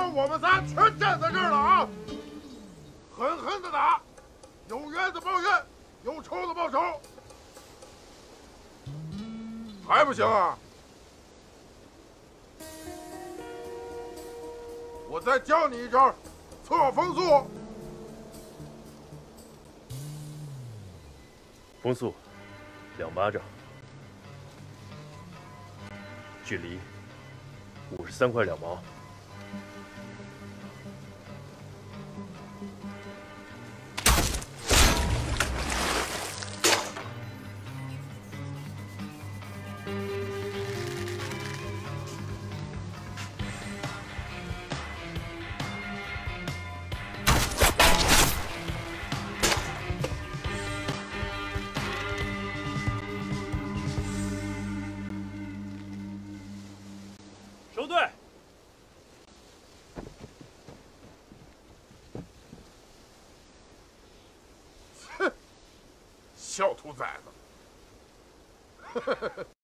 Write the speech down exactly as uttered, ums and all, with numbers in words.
我们仨全站在这儿了啊！狠狠的打，有冤的报冤，有仇的报仇，还不行啊？我再教你一招，测风速。 风速，两巴掌，距离五十三块两毛。 收队。 哼，小兔崽子！